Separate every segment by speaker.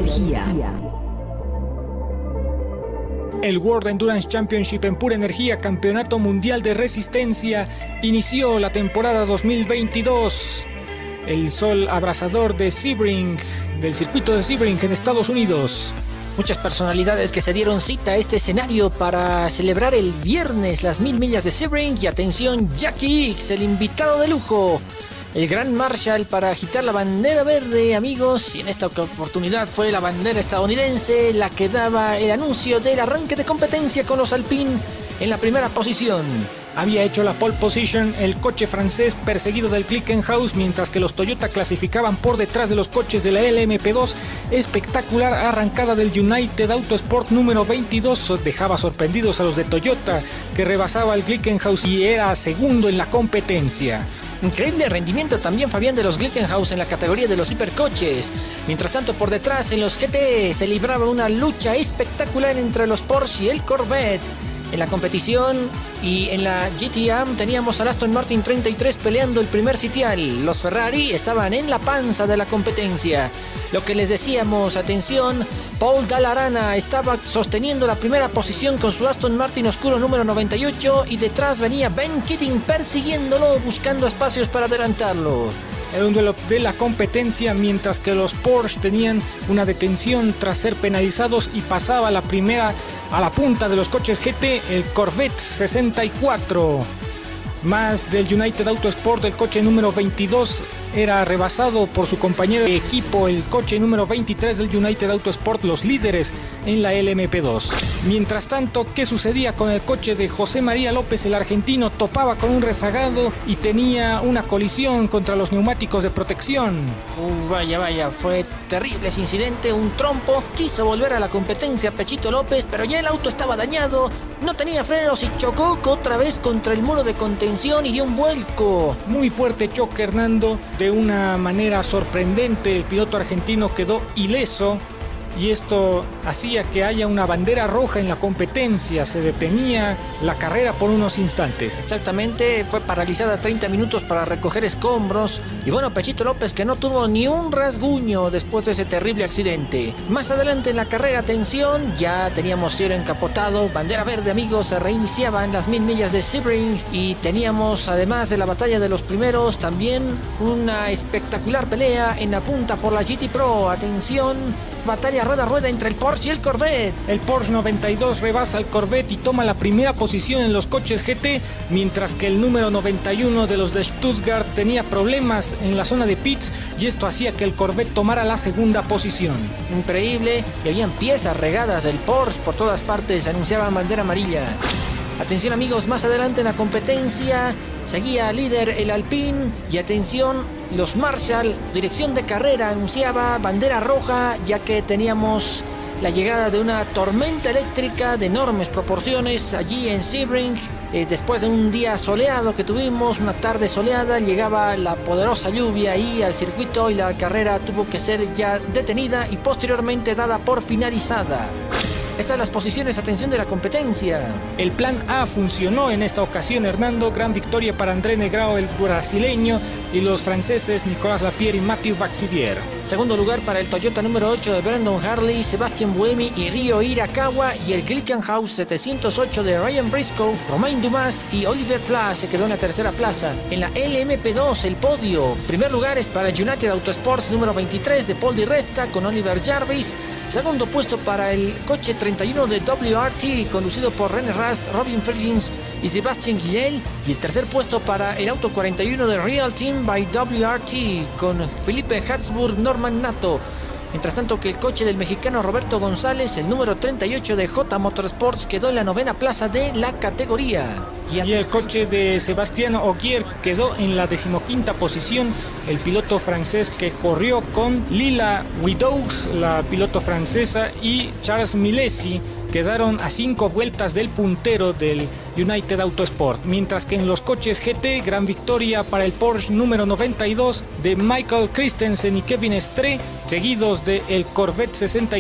Speaker 1: El World Endurance Championship en pura energía, campeonato mundial de resistencia, inició la temporada 2022. El sol abrasador de Sebring, del circuito de Sebring en Estados Unidos.
Speaker 2: Muchas personalidades que se dieron cita a este escenario para celebrar el viernes las 1000 millas de Sebring. Y atención, Jacky Ickx, el invitado de lujo, el Grand Marshal para agitar la bandera verde, amigos. Y en esta oportunidad fue la bandera estadounidense la que daba el anuncio del arranque de competencia con los Alpine en la primera posición.
Speaker 1: Había hecho la pole position el coche francés perseguido del Glickenhaus, mientras que los Toyota clasificaban por detrás de los coches de la LMP2. Espectacular arrancada del United Autosport número 22 dejaba sorprendidos a los de Toyota, que rebasaba al Glickenhaus y era segundo en la competencia.
Speaker 2: Increíble rendimiento también, Fabián, de los Glickenhaus en la categoría de los hipercoches. Mientras tanto, por detrás en los GT se libraba una lucha espectacular entre los Porsche y el Corvette. En la competición y en la GTM teníamos al Aston Martin 33 peleando el primer sitial. Los Ferrari estaban en la panza de la competencia. Lo que les decíamos, atención, Paul Dallarana estaba sosteniendo la primera posición con su Aston Martin oscuro número 98 y detrás venía Ben Keating persiguiéndolo, buscando espacios para adelantarlo.
Speaker 1: Era un duelo de la competencia, mientras que los Porsche tenían una detención tras ser penalizados y pasaba la primera a la punta de los coches GT, el Corvette 64. Más del United Autosport, el coche número 22 era rebasado por su compañero de equipo, el coche número 23 del United Autosport, los líderes en la LMP2. Mientras tanto, ¿qué sucedía con el coche de José María López? El argentino topaba con un rezagado y tenía una colisión contra los neumáticos de protección.
Speaker 2: Vaya, fue terrible ese incidente, un trompo. Quiso volver a la competencia Pechito López, pero ya el auto estaba dañado, no tenía frenos y chocó otra vez contra el muro de contención y dio un vuelco.
Speaker 1: Muy fuerte choque, Hernando. De una manera sorprendente, el piloto argentino quedó ileso y esto hacía que haya una bandera roja en la competencia. Se detenía la carrera por unos instantes.
Speaker 2: Exactamente, fue paralizada 30 minutos para recoger escombros. Y bueno, Pechito López, que no tuvo ni un rasguño después de ese terrible accidente. Más adelante en la carrera, atención, ya teníamos cielo encapotado, bandera verde, amigos, se reiniciaban las 1000 millas de Sebring. Y teníamos, además de la batalla de los primeros, también una espectacular pelea en la punta por la GT Pro. Atención, batalla rueda a rueda entre el Porsche y el Corvette.
Speaker 1: El Porsche 92 rebasa al Corvette y toma la primera posición en los coches GT, mientras que el número 91 de los de Stuttgart tenía problemas en la zona de pits y esto hacía que el Corvette tomara la segunda posición.
Speaker 2: Increíble, y habían piezas regadas del Porsche por todas partes, anunciaban bandera amarilla. Atención, amigos, más adelante en la competencia seguía líder el Alpine y atención, los Marshall, dirección de carrera, anunciaba bandera roja, ya que teníamos la llegada de una tormenta eléctrica de enormes proporciones allí en Sebring. Después de un día soleado que tuvimos, una tarde soleada, llegaba la poderosa lluvia ahí al circuito y la carrera tuvo que ser ya detenida y posteriormente dada por finalizada. Estas son las posiciones, atención, de la competencia.
Speaker 1: El plan A funcionó en esta ocasión, Hernando. Gran victoria para André Negrão, el brasileño, y los franceses Nicolas Lapierre y Mathieu Vaxivière.
Speaker 2: Segundo lugar para el Toyota número 8 de Brandon Hartley, Sebastian Buemi y Ryo Hirakawa, y el Glickenhaus 708 de Ryan Briscoe, Romain Dumas y Oliver Pla se quedó en la tercera plaza. En la LMP2 el podio, primer lugar es para el United Autosports número 23 de Paul Di Resta con Oliver Jarvis. Segundo puesto para el coche 31 de WRT conducido por René Rast, Robin Fergins y Sebastian Guillel. Y el tercer puesto para el auto 41 de Real Team by WRT con Felipe Hatzburg, Norman Nato. Mientras tanto que el coche del mexicano Roberto González, el número 38 de J Motorsports, quedó en la novena plaza de la categoría.
Speaker 1: Y el coche de Sébastien Ogier quedó en la 15ª posición. El piloto francés que corrió con Lila Widaux, la piloto francesa, y Charles Milesi quedaron a 5 vueltas del puntero del United Autosport. Mientras que en los coches GT, gran victoria para el Porsche número 92 de Michael Christensen y Kevin Stre, seguidos de el Corvette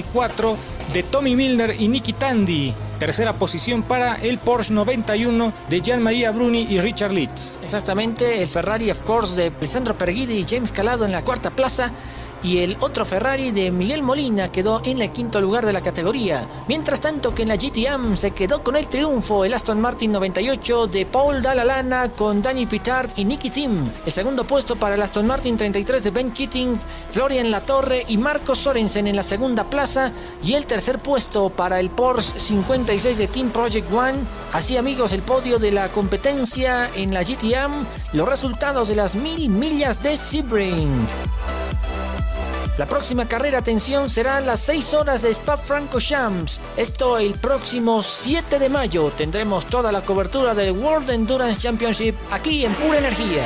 Speaker 1: 64 de Tommy Milner y Nicky Tandy. Tercera posición para el Porsche 91 de Jean-Marie Bruni y Richard Litz.
Speaker 2: Exactamente, el Ferrari of course de Alessandro Perguidi y James Calado en la cuarta plaza. y el otro Ferrari de Miguel Molina quedó en el quinto lugar de la categoría. Mientras tanto que en la GTM se quedó con el triunfo el Aston Martin 98 de Paul Dallalana con Daniel Pitard y Nicky Tim. El segundo puesto para el Aston Martin 33 de Ben Keating, Florian Latorre y Marco Sorensen en la segunda plaza, y el tercer puesto para el Porsche 56 de Team Project One. Así, amigos, el podio de la competencia en la GTM, los resultados de las 1000 millas de Sebring. La próxima carrera, atención, será a las 6 horas de Spa-Francorchamps. Esto el próximo 7 de mayo. Tendremos toda la cobertura del World Endurance Championship aquí en Pura Energía.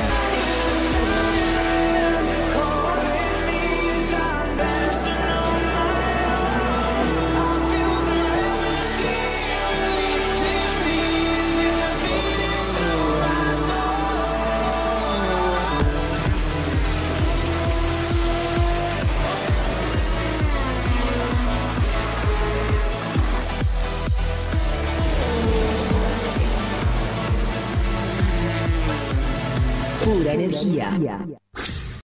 Speaker 3: Pura Energía.